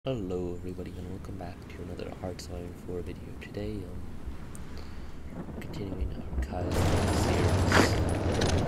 Hello everybody and welcome back to another Hearts of Iron 4 video. Today, continuing our Kaiserreich series.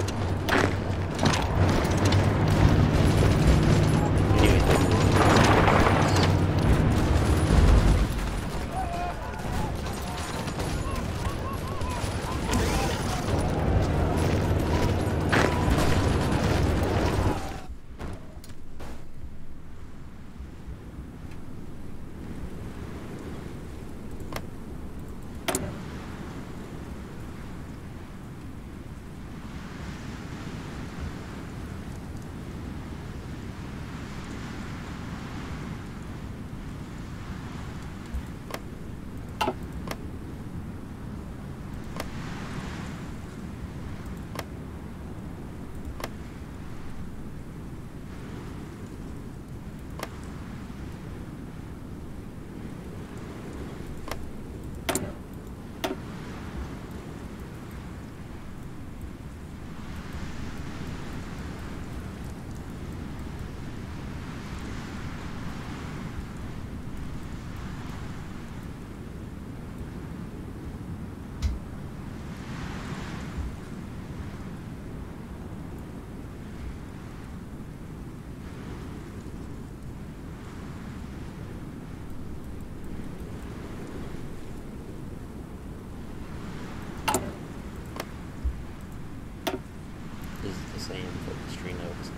This is the same for the stream notes.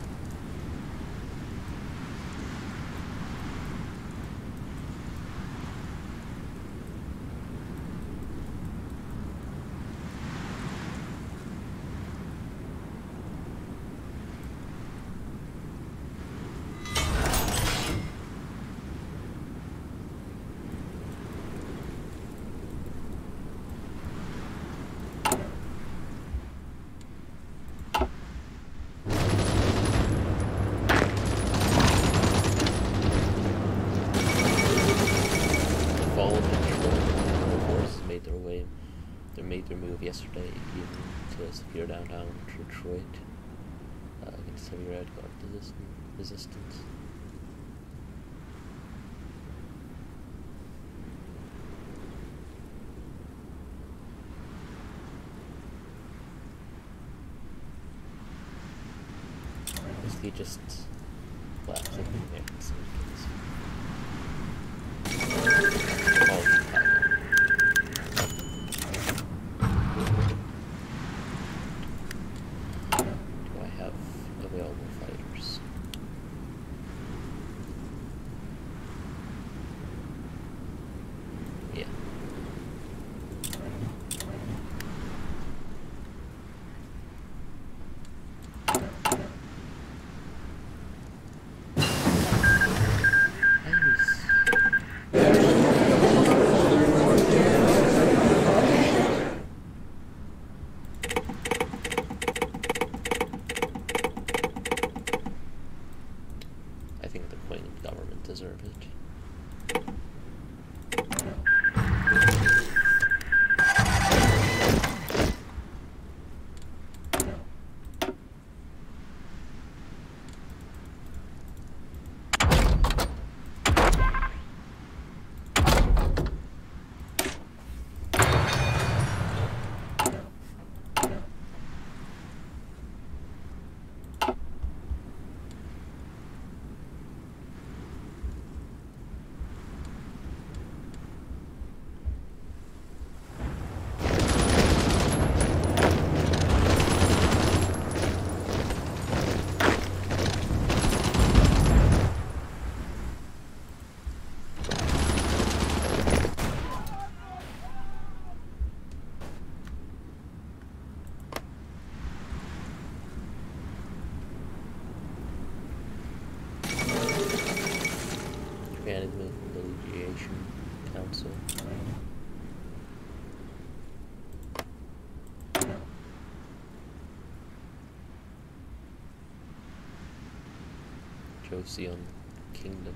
Made their move yesterday even to secure downtown Detroit against heavy red guard resistance. Basically just clicking there so deserve it. Management Allegiation Council. Joseon Kingdom.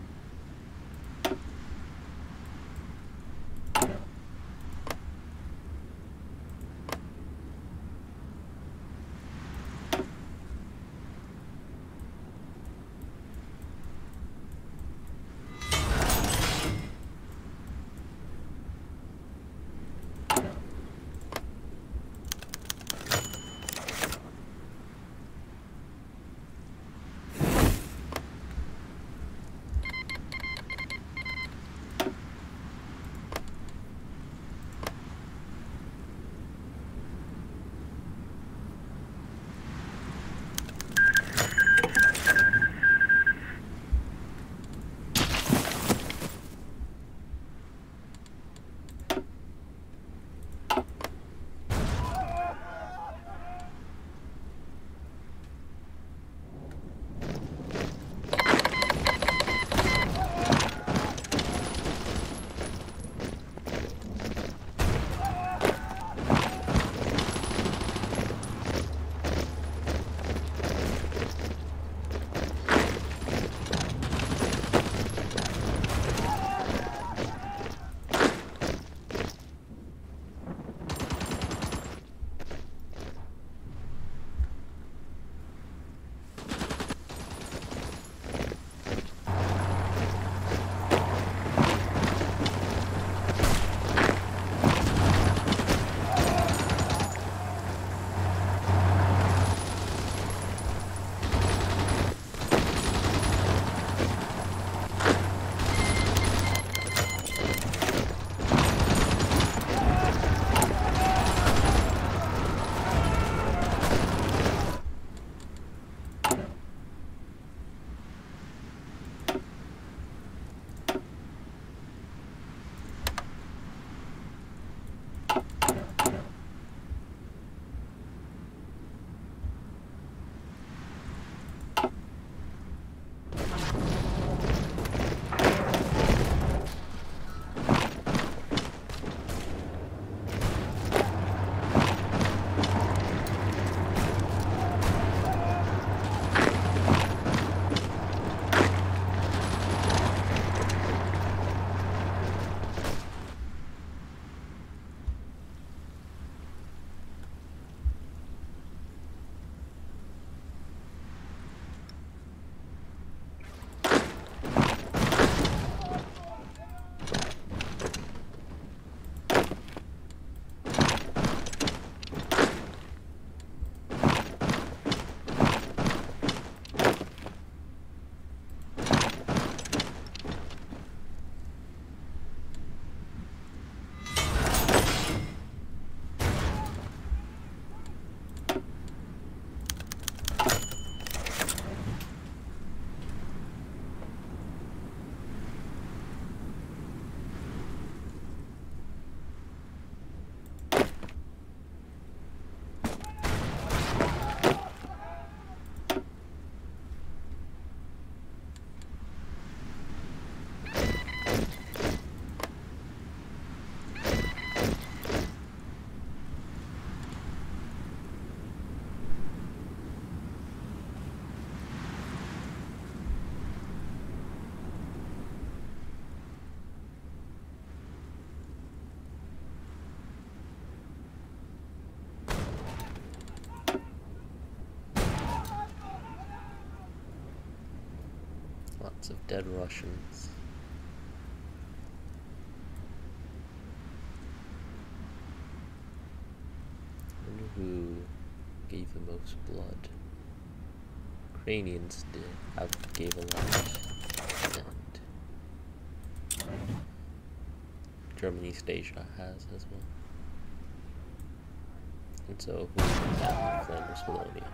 Lots of dead Russians. I wonder who gave the most blood. Ukrainians gave a lot, and German East Asia has as well. And so who is that? Flanders Wallonia.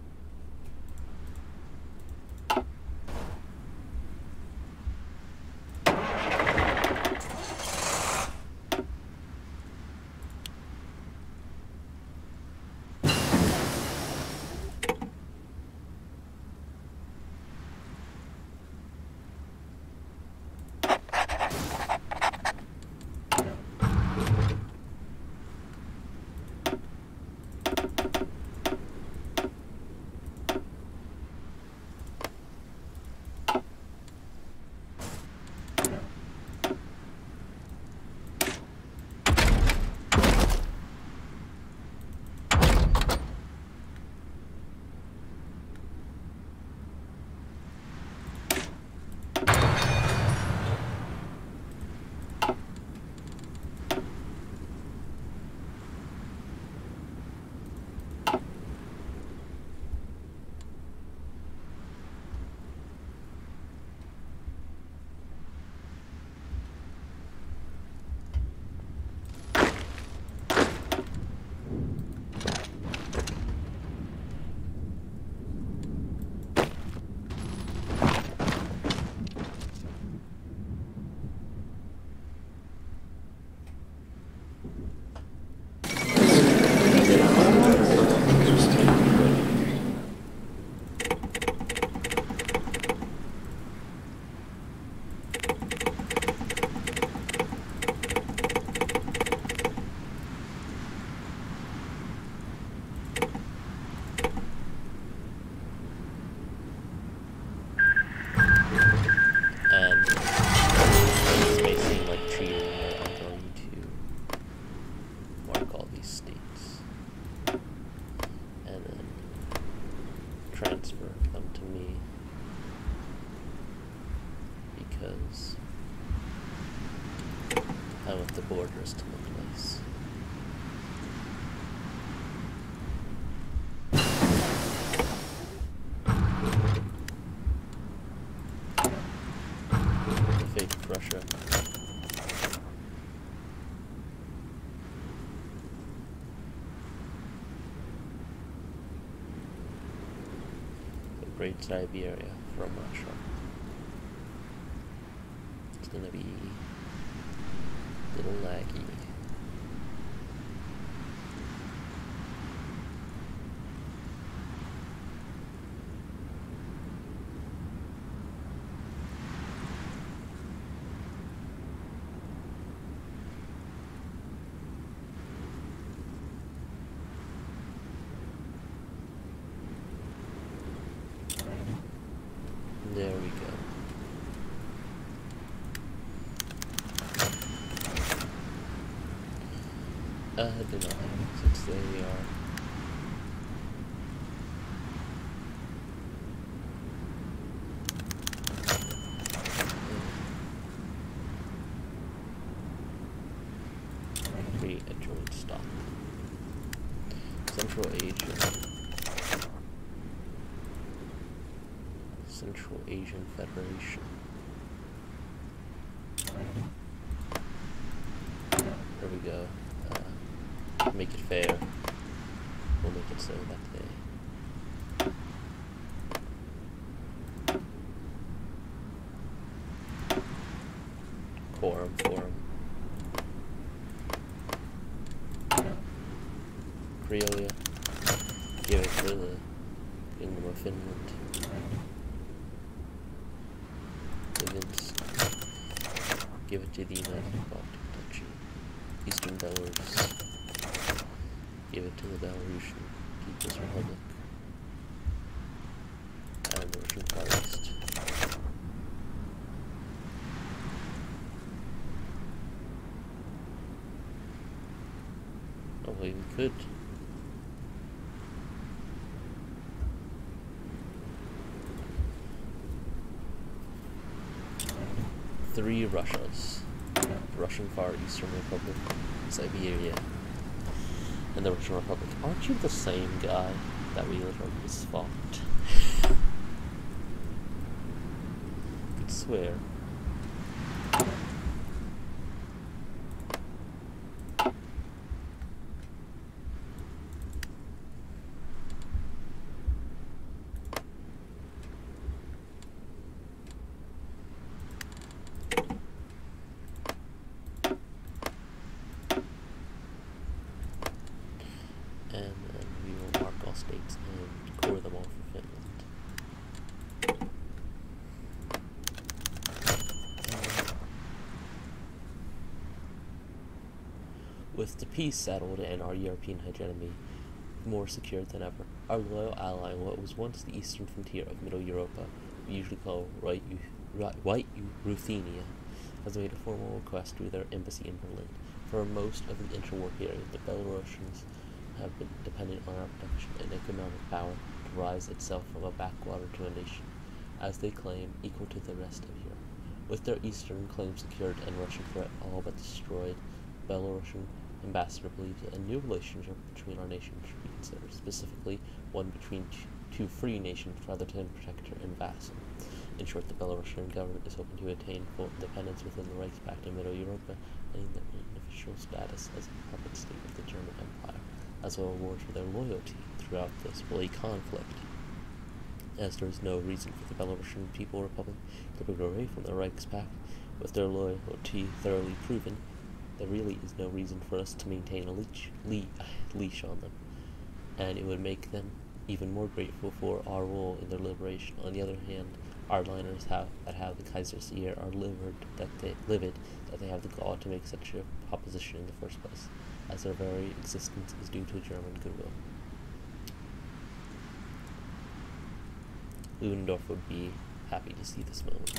Transfer them to me because I want the borders to look nice. The fate of Russia. Great Siberia from Russia. It's gonna be a little laggy. There we go. Deny, since there we are. Create a joint stock. Central Asian Federation. There we go. Make it fair. We'll make it so that they quorum forum. Creolia. Give it to the Kingdom of Finland. Give it to the United Baltic Duchy. Eastern Belarus. Give it to the Belarusian People's Republic. And the Russian Far East. Oh, we could. three Russias. The Russian Far Eastern Republic, Siberia, and the Russian Republic. Aren't you the same guy that we literally just fought? I could swear. And then we will mark all states and core them all for Finland. With the peace settled and our European hegemony more secured than ever, our loyal ally on what was once the eastern frontier of Middle Europa, we usually call White Ruthenia, has made a formal request through their embassy in Berlin. For most of the interwar period, the Belarusians have been dependent on our protection and economic power to rise itself from a backwater to a nation, as they claim, equal to the rest of Europe. With their eastern claims secured and Russian threat all but destroyed, Belarusian ambassador believes that a new relationship between our nations should be considered, specifically one between two free nations rather than protector and vassal. In short, the Belarusian government is hoping to attain full independence within the Reichspakt in Middle Europa, and an official status as a puppet state of the German Empire, as a reward for their loyalty throughout this bloody conflict. As there is no reason for the Belarusian People Republic to break away from the Reichspakt, with their loyalty thoroughly proven, there really is no reason for us to maintain a leash on them, and it would make them even more grateful for our role in their liberation. On the other hand, our liners that have the Kaiserreich are livid that they have the gall to make such a proposition in the first place, as their very existence is due to German goodwill. Ludendorff would be happy to see this moment.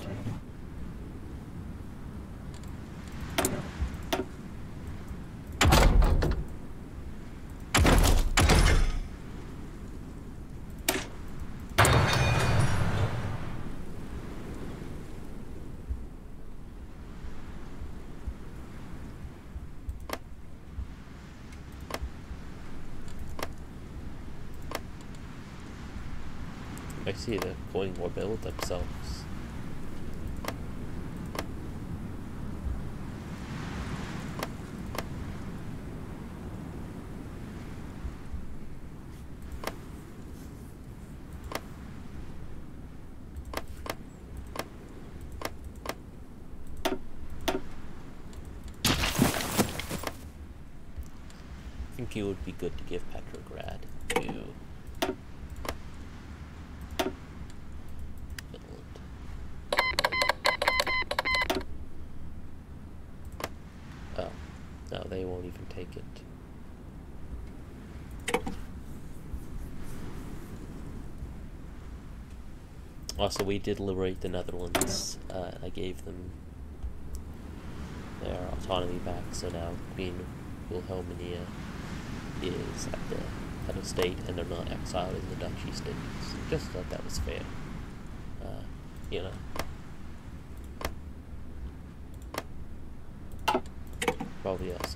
I see the coin war build themselves. I think it would be good to give Petrograd to no, they won't even take it. Also, we did liberate the Netherlands. I gave them their autonomy back, so now Queen Wilhelmina is at the head of state, and they're not exiled in the Dutch East Indies. Just thought that was fair. You know. Probably also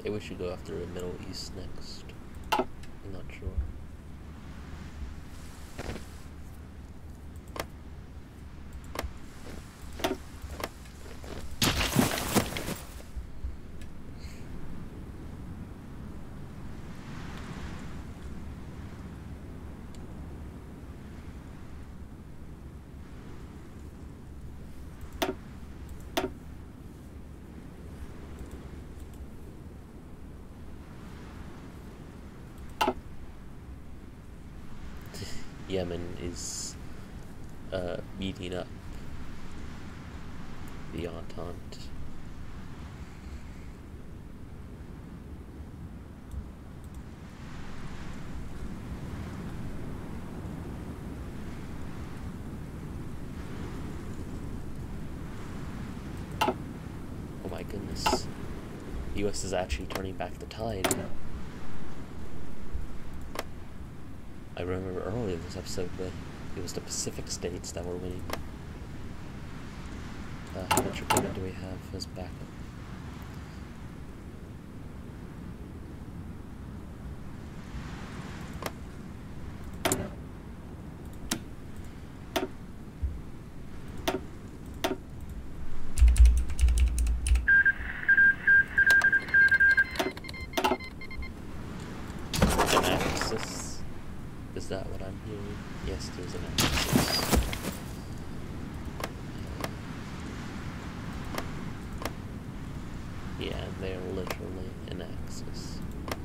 Maybe we should go after the Middle East next. I'm not sure. Yemen is beating up the Entente. Oh my goodness. The US is actually turning back the tide. I remember earlier in this episode that it was the Pacific states that were winning. How much equipment do we have as backup? An axis? Is that what I'm hearing? Yes, there's an axis. Yeah, they're literally an axis.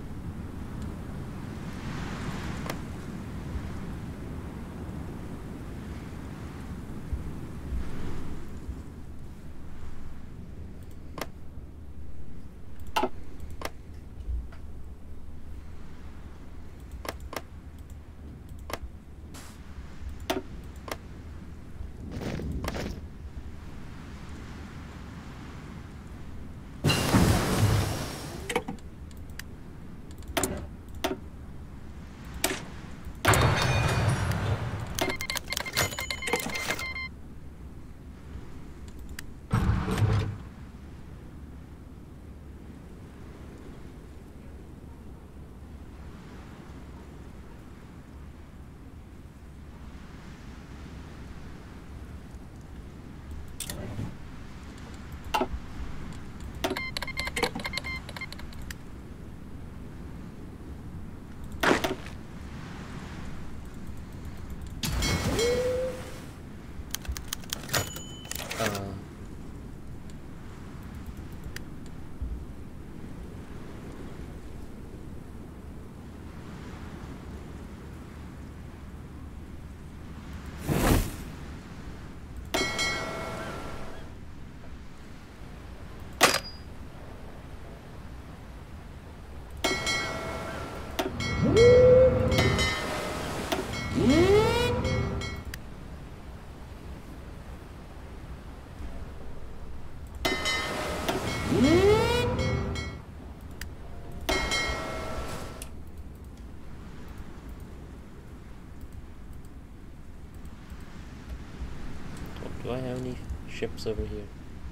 Do I have any ships over here?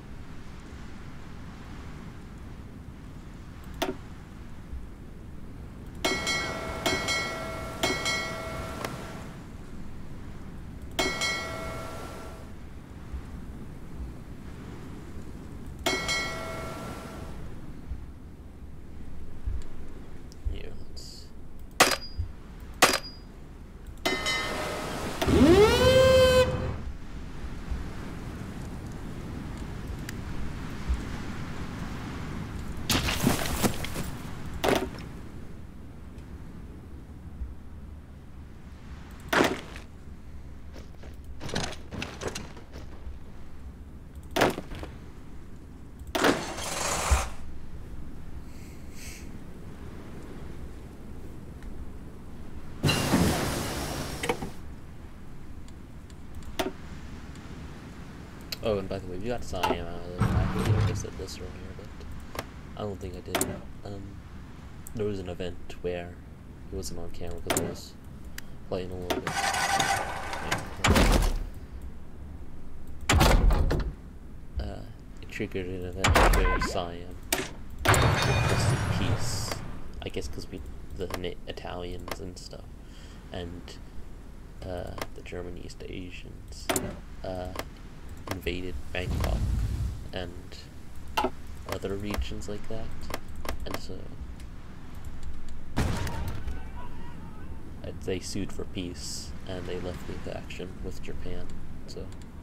Here, let's... Oh, and by the way, we got Siam out of there. I think I said this earlier, but I don't think I did. There was an event where it wasn't on camera because I was playing a little bit. It triggered an event where Siam requested peace. I guess because the Italians and stuff, and the German East Asians invaded Bangkok and other regions like that, and so they sued for peace and they left the action with Japan. So.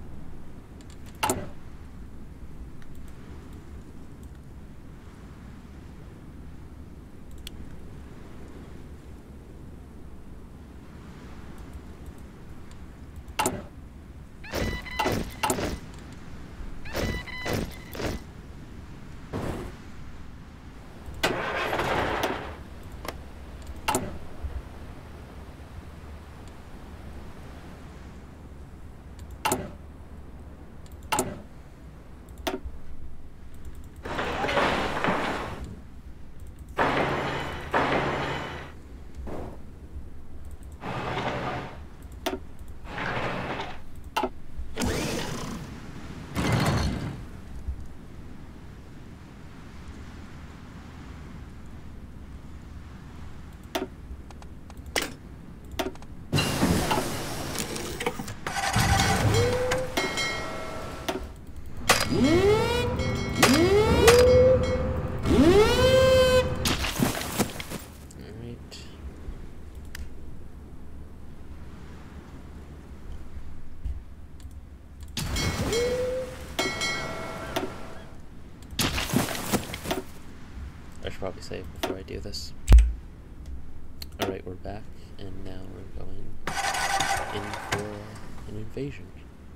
Probably save before I do this. Alright, we're back, and now we're going in for an invasion.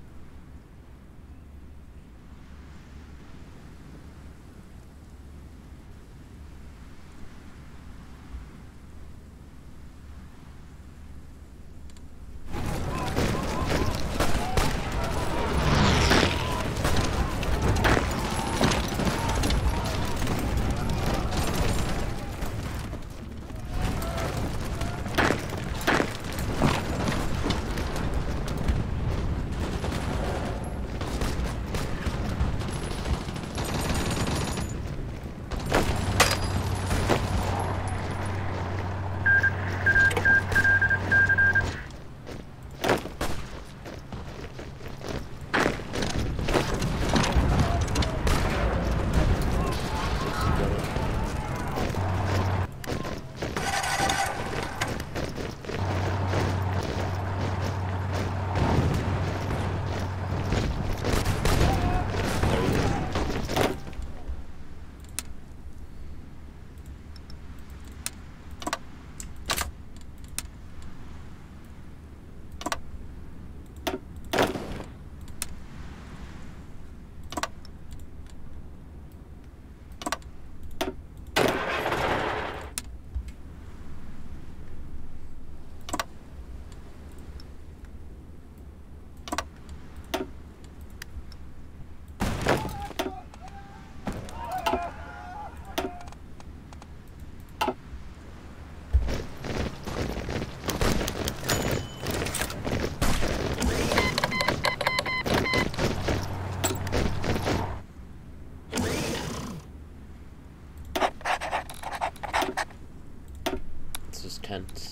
Tense.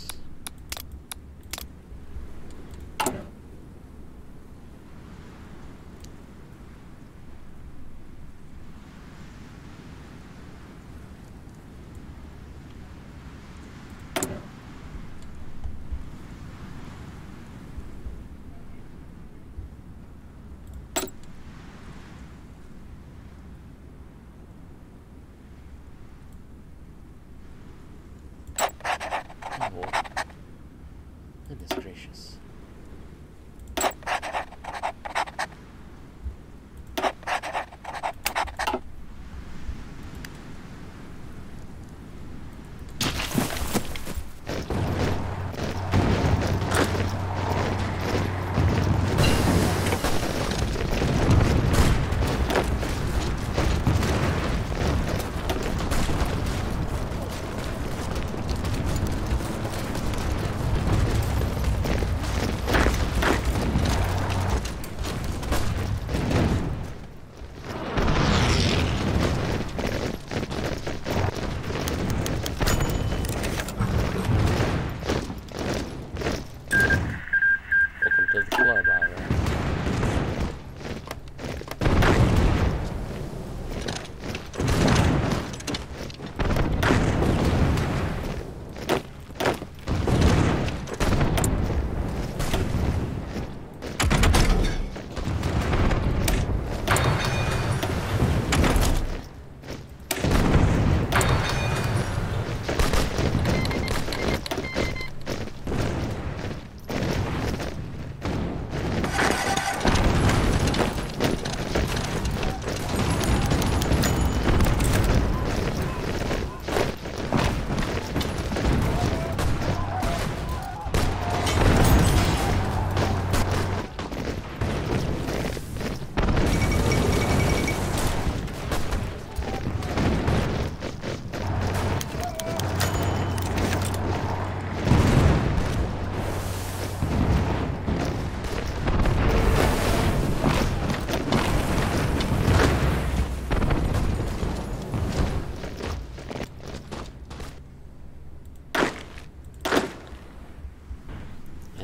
Oh.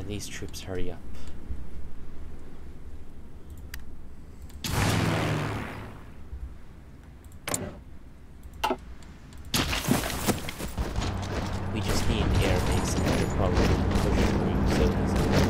Can these troops hurry up? We just need an air base and they're probably push through so easily.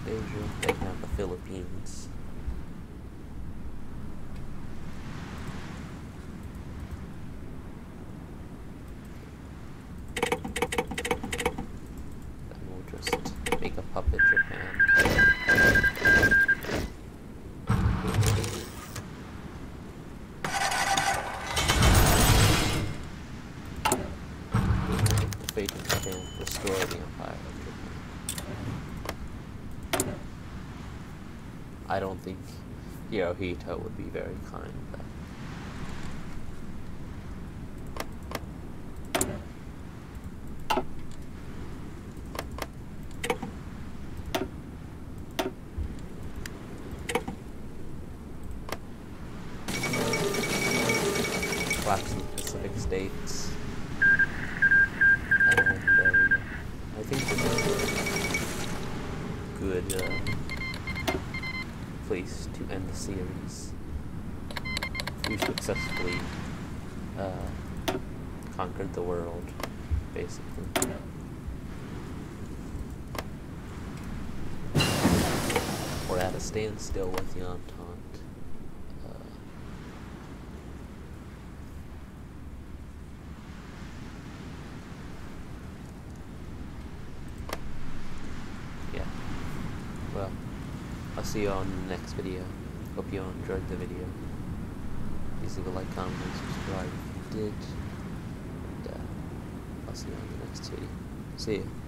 Asia. They have the Philippines. Then we'll just make a puppet Japan. Defeating Japan, restore the Empire of Japan. I don't think Hirohito would be very kind, though. Collapsing the Pacific States. And I think this is a good place to end the series. We've successfully conquered the world, basically. We're at a standstill with the Entente. Yeah. Well, I'll see you on the next video. Hope you all enjoyed the video. Please leave a like, comment, and subscribe if you did. And I'll see you on the next video. See ya.